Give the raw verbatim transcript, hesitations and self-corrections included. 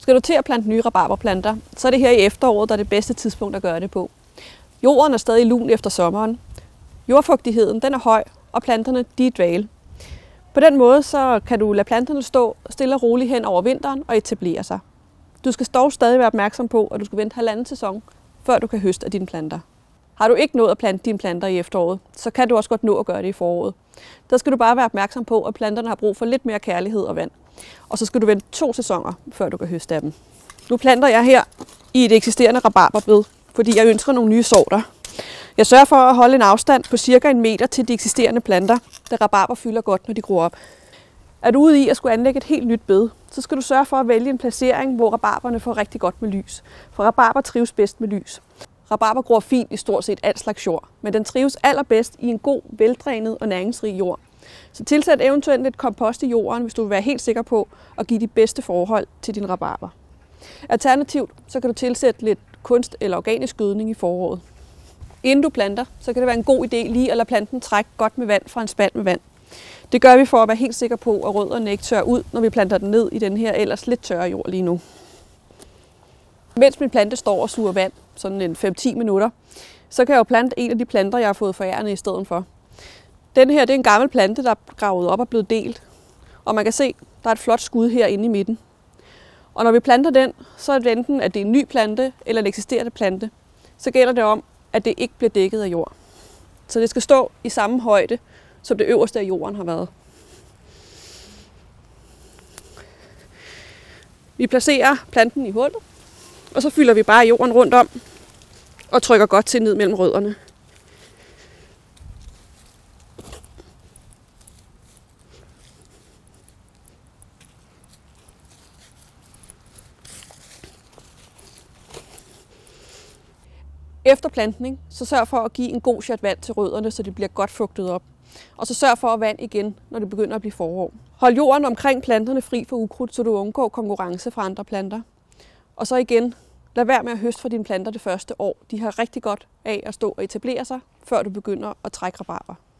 Skal du til at plante nye rabarberplanter, så er det her i efteråret, der er det bedste tidspunkt at gøre det på. Jorden er stadig lun efter sommeren. Jordfugtigheden den er høj, og planterne de er dvale. På den måde så kan du lade planterne stå stille og roligt hen over vinteren og etablere sig. Du skal dog stadig være opmærksom på, at du skal vente halvanden sæson, før du kan høste af dine planter. Har du ikke nået at plante dine planter i efteråret, så kan du også godt nå at gøre det i foråret. Der skal du bare være opmærksom på, at planterne har brug for lidt mere kærlighed og vand. Og så skal du vente to sæsoner, før du kan høste af dem. Nu planter jeg her i et eksisterende rabarberbed, fordi jeg ønsker nogle nye sorter. Jeg sørger for at holde en afstand på cirka en meter til de eksisterende planter, da rabarber fylder godt, når de gror op. Er du ude i at skulle anlægge et helt nyt bed, så skal du sørge for at vælge en placering, hvor rabarberne får rigtig godt med lys. For rabarber trives bedst med lys. Rabarber gror fint i stort set al slags jord, men den trives allerbedst i en god, veldrænet og næringsrig jord. Så tilsæt eventuelt lidt kompost i jorden, hvis du vil være helt sikker på at give de bedste forhold til din rabarber. Alternativt så kan du tilsætte lidt kunst- eller organisk gødning i foråret. Inden du planter, så kan det være en god idé lige at lade planten trække godt med vand fra en spand med vand. Det gør vi for at være helt sikre på, at rødderne ikke tørrer ud, når vi planter den ned i den her ellers lidt tørre jord lige nu. Mens min plante står og suger vand, sådan en fem til ti minutter, så kan jeg jo plante en af de planter, jeg har fået forærende i stedet for. Den her det er en gammel plante, der er gravet op og blevet delt. Og man kan se, der er et flot skud herinde i midten. Og når vi planter den, så er det enten, at det er en ny plante eller en eksisterende plante. Så gælder det om, at det ikke bliver dækket af jord. Så det skal stå i samme højde, som det øverste af jorden har været. Vi placerer planten i hullet, og så fylder vi bare jorden rundt om og trykker godt til ned mellem rødderne. Efter plantning, så sørg for at give en god sjat vand til rødderne, så det bliver godt fugtet op. Og så sørg for at vand igen, når det begynder at blive forår. Hold jorden omkring planterne fri for ukrudt, så du undgår konkurrence fra andre planter. Og så igen, lad være med at høste fra dine planter det første år. De har rigtig godt af at stå og etablere sig, før du begynder at trække rabarber.